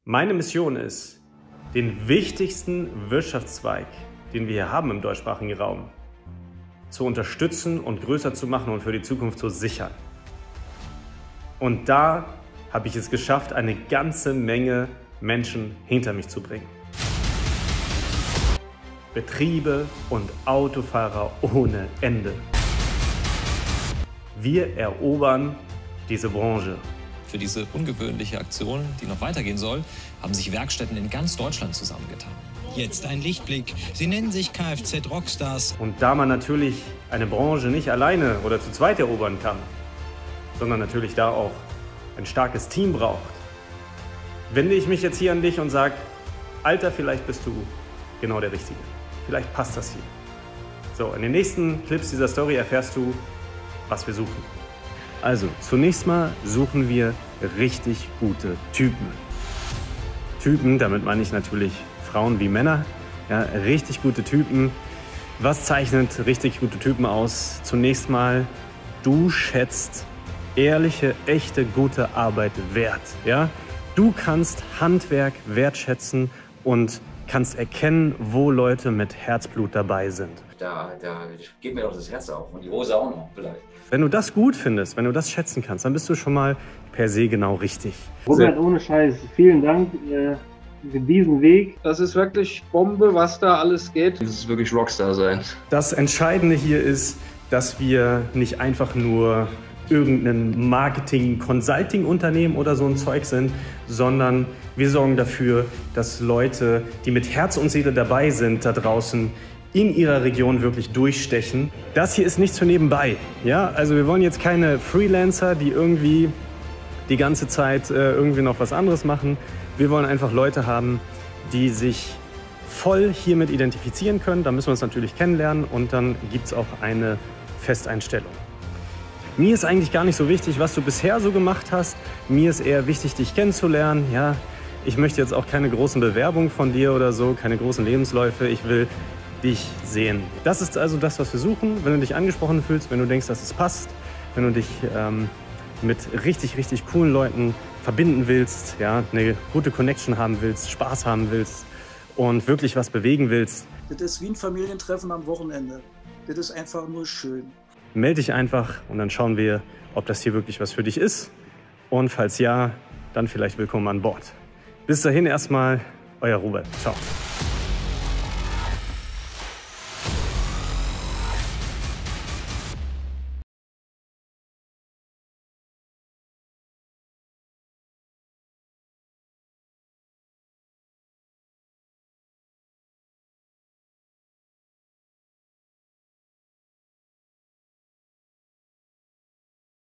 Meine Mission ist, den wichtigsten Wirtschaftszweig, den wir hier haben im deutschsprachigen Raum, zu unterstützen und größer zu machen und für die Zukunft zu sichern. Und da habe ich es geschafft, eine ganze Menge Menschen hinter mich zu bringen. Betriebe und Autofahrer ohne Ende. Wir erobern diese Branche. Für diese ungewöhnliche Aktion, die noch weitergehen soll, haben sich Werkstätten in ganz Deutschland zusammengetan. Jetzt ein Lichtblick. Sie nennen sich Kfz-Rockstars. Und da man natürlich eine Branche nicht alleine oder zu zweit erobern kann, sondern natürlich da auch ein starkes Team braucht, wende ich mich jetzt hier an dich und sage, Alter, vielleicht bist du genau der Richtige. Vielleicht passt das hier. So, in den nächsten Clips dieser Story erfährst du, was wir suchen. Also, zunächst mal suchen wir richtig gute Typen. Typen, damit meine ich natürlich Frauen wie Männer. Ja, richtig gute Typen. Was zeichnet richtig gute Typen aus? Zunächst mal, du schätzt ehrliche, echte, gute Arbeit wert. Ja? Du kannst Handwerk wertschätzen und kannst erkennen, wo Leute mit Herzblut dabei sind. Da geht mir doch das Herz auf und die Hose auch noch vielleicht. Wenn du das gut findest, wenn du das schätzen kannst, dann bist du schon mal per se genau richtig. Robert, ohne Scheiß, vielen Dank für diesen Weg. Das ist wirklich Bombe, was da alles geht. Das ist wirklich Rockstar sein. Das Entscheidende hier ist, dass wir nicht einfach nur irgendein Marketing-Consulting-Unternehmen oder so ein Zeug sind, sondern wir sorgen dafür, dass Leute, die mit Herz und Seele dabei sind, da draußen in ihrer Region wirklich durchstechen. Das hier ist nichts für nebenbei. Ja? Also wir wollen jetzt keine Freelancer, die irgendwie die ganze Zeit irgendwie noch was anderes machen. Wir wollen einfach Leute haben, die sich voll hiermit identifizieren können. Da müssen wir uns natürlich kennenlernen und dann gibt es auch eine Festeinstellung. Mir ist eigentlich gar nicht so wichtig, was du bisher so gemacht hast. Mir ist eher wichtig, dich kennenzulernen. Ja? Ich möchte jetzt auch keine großen Bewerbungen von dir oder so, keine großen Lebensläufe. Ich will dich sehen. Das ist also das, was wir suchen. Wenn du dich angesprochen fühlst, wenn du denkst, dass es passt, wenn du dich mit richtig, richtig coolen Leuten verbinden willst, ja, eine gute Connection haben willst, Spaß haben willst und wirklich was bewegen willst. Das ist wie ein Familientreffen am Wochenende. Das ist einfach nur schön. Melde dich einfach und dann schauen wir, ob das hier wirklich was für dich ist. Und falls ja, dann vielleicht willkommen an Bord. Bis dahin erstmal, euer Robert. Ciao.